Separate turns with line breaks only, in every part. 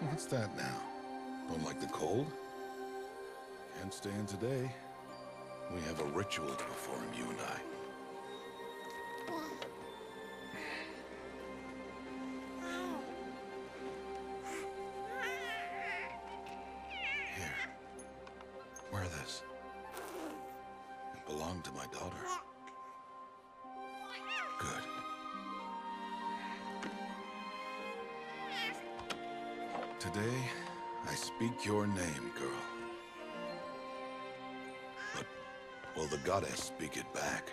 What's that now? Don't like the cold? Can't stay in today. We have a ritual to perform, you and I. Here. Wear this. It belonged to my daughter. Good. Today, I speak your name, girl. But will the goddess speak it back?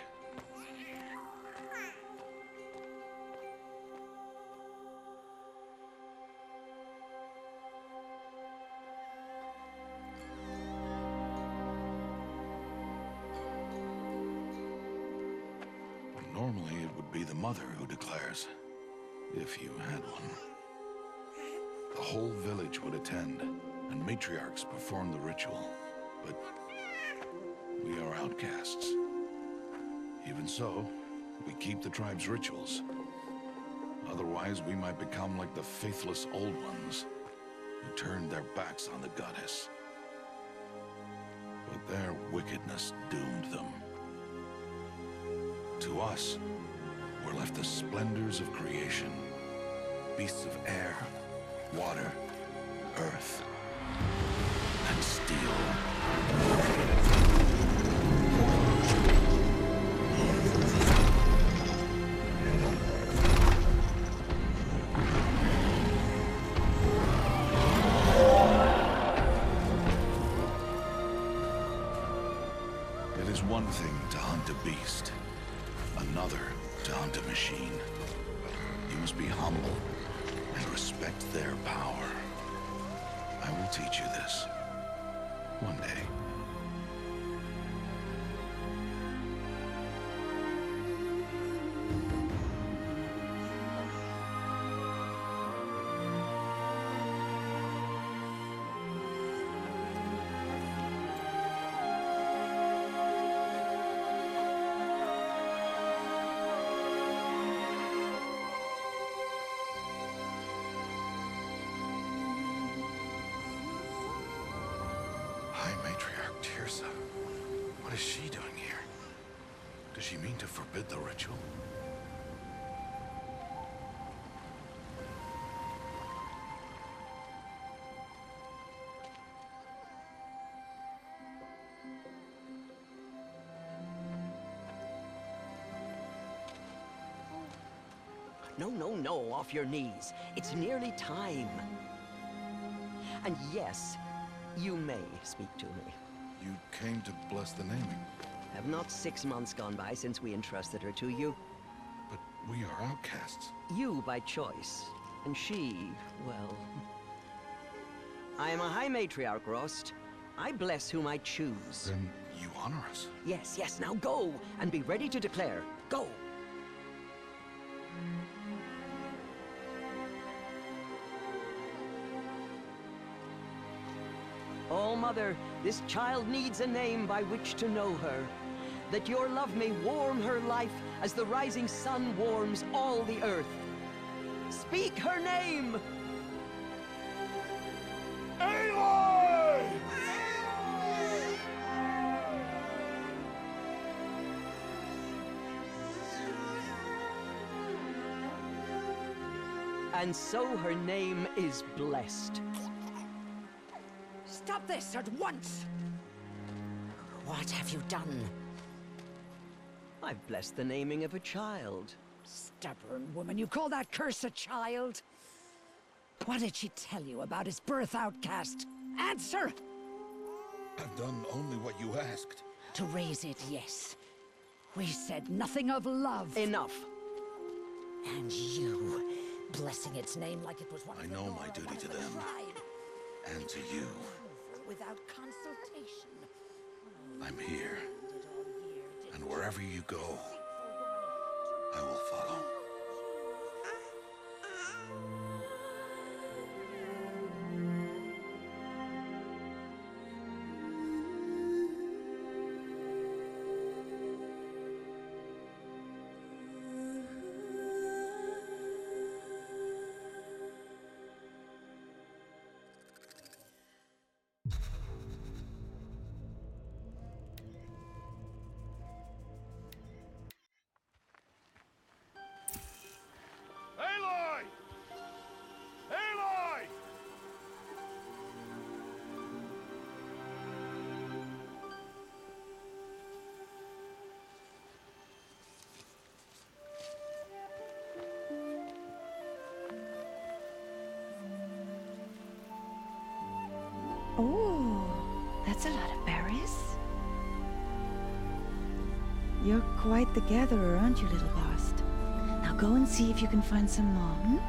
Normally, it would be the mother who declares, if you had one. The whole village would attend, and matriarchs perform the ritual. But we are outcasts. Even so, we keep the tribe's rituals. Otherwise, we might become like the faithless old ones, who turned their backs on the goddess. But their wickedness doomed them. To us, were left the splendors of creation, beasts of air, water, earth, and steel. It is one thing to hunt a beast, another to hunt a machine. You must be humble and respect their power. I will teach you this. One day. High Matriarch Teersa. What is she doing here? Does she mean to forbid the ritual?
No, no, no, off your knees. It's nearly time. And yes, you may speak to me.
You came to bless the naming,
Have not 6 months gone by since we entrusted her to you?
but we are outcasts.
You by choice, and she, well... I am a High Matriarch, Rost. I bless whom I choose.
Then you honor us.
Yes, yes, now go, and be ready to declare. Go! Oh, Mother, this child needs a name by which to know her. That your love may warm her life as the rising sun warms all the earth. Speak her name!
Aloy!
And so her name is blessed.
Stop this at once! What have you done?
I've blessed the naming of a child.
Stubborn woman, you call that curse a child? What did she tell you about his birth, outcast? Answer!
I've done only what you asked.
To raise it, yes. We said nothing of love.
Enough.
And you, blessing its name like it was one
I
of the
know
Nora,
my duty
one of
to
the
them.
tribe.
And to you.
Without consultation.
I'm here.
Did all year, did
And wherever you go, I will follow.
That's a lot of berries. You're quite the gatherer, aren't you, little Bast? Now go and see if you can find some more, hmm?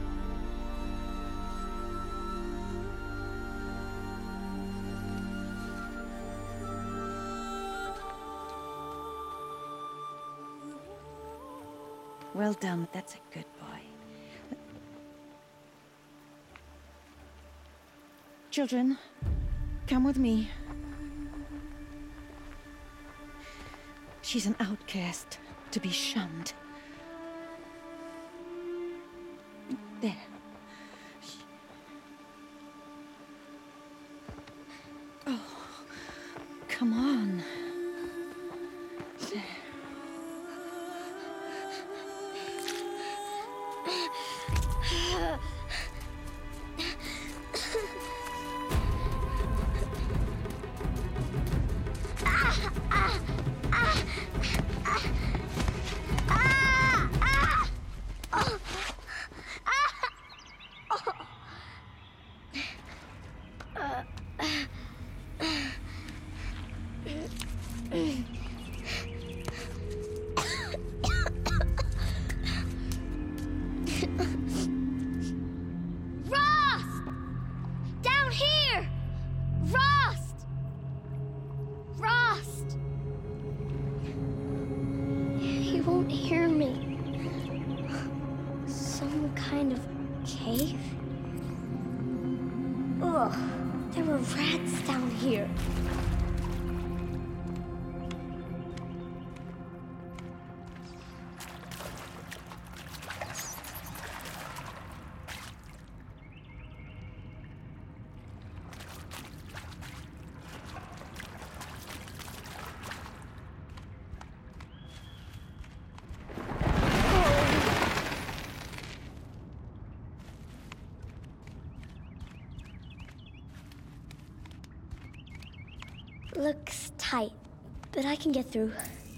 Well done, that's a good boy. Children, come with me. She's an outcast, to be shunned. There. Oh, come on. There.
Rost! Down here! Rost! Rost! He won't hear me. Some kind of cave? Ugh, there were rats down here. Looks tight, but I can get through.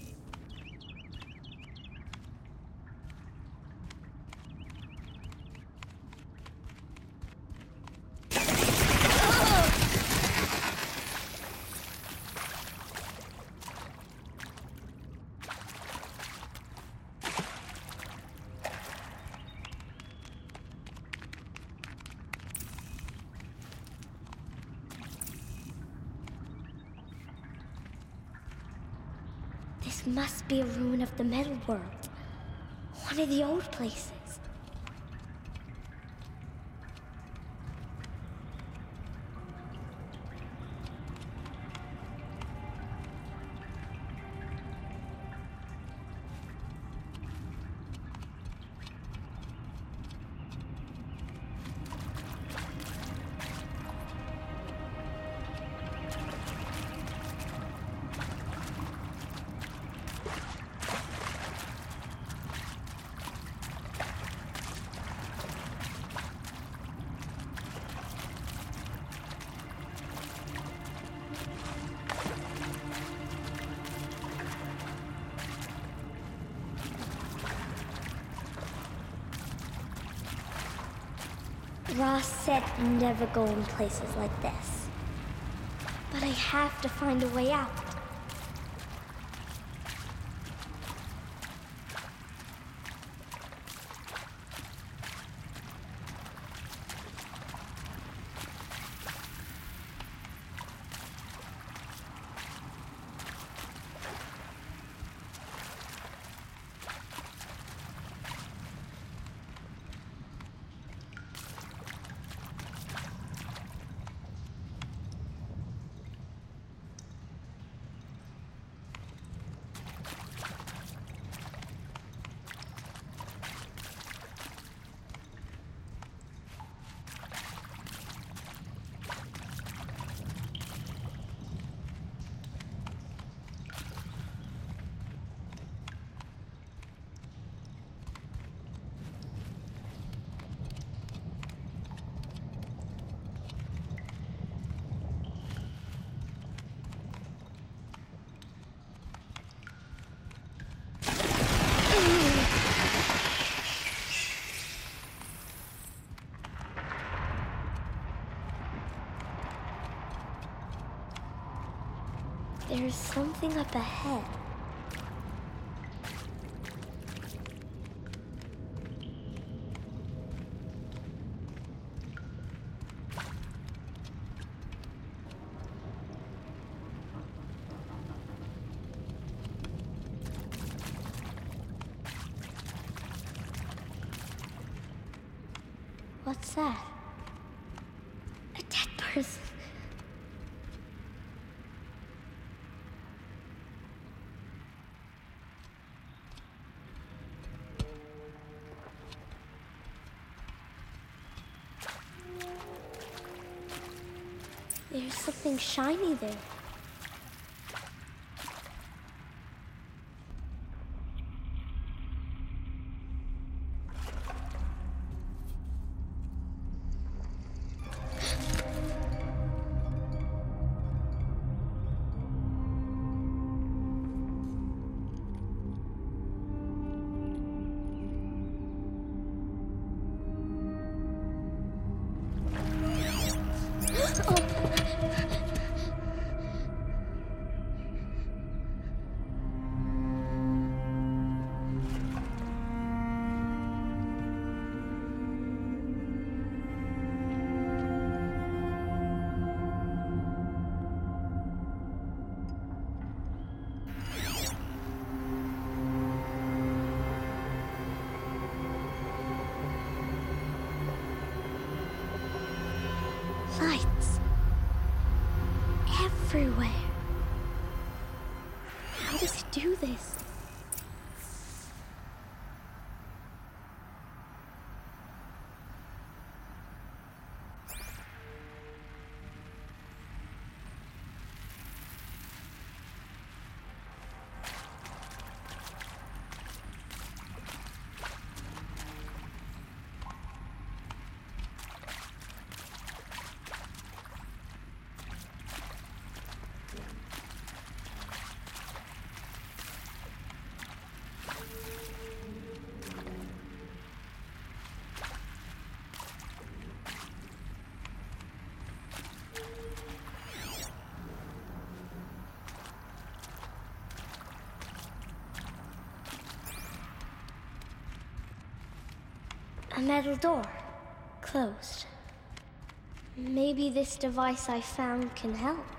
This must be a ruin of the Metal World. One of the old places. Ross said never go in places like this. But I have to find a way out. There's something up ahead. What's that? A dead person. There's something shiny there. Lights. Everywhere. How does it do this? A metal door. Closed. Maybe this device I found can help.